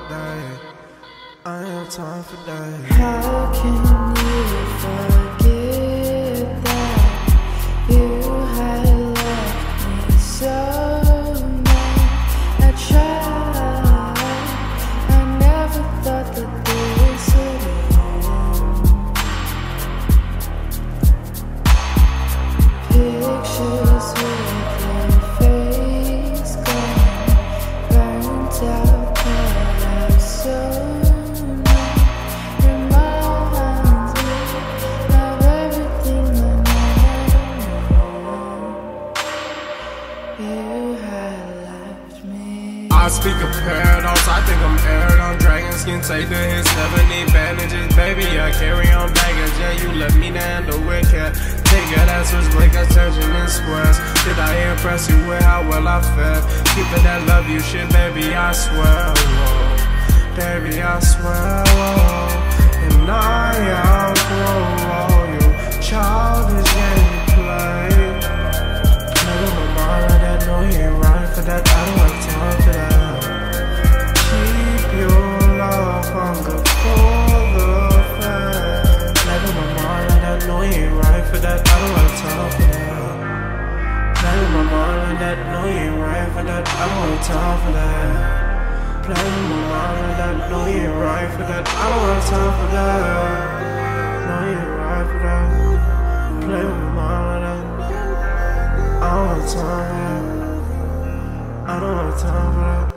that. I ain't have time for that. How can you forget that you had left me so mad? I tried, I never thought that this would end. Pictures with your face gone, burnt out, cut out so. I speak of paradox, I think I'm aired on Dragonskin. Take to his 70 bandages, baby, I carry on baggage. Yeah, you left me to handle with cat. Take it as was break attention in swirls. Did I impress you with how well I felt? Keep it that love you shit, baby, I swear, whoa. Baby, I swear, whoa. And I outgrow you childish game you play. Never my mind like that, no he ain't right for that, I don't have time for that. Keep your love hunger for the fans. Never my mind like that, no he ain't right for that, I don't have time for that. Never my mind like that, no he ain't right for that, I don't have time for that. Play with my mind like that, no he ain't right for that, I don't have time for that. No he ain't right for that. Play with my mind like that, I don't have time for that. I don't have time for that.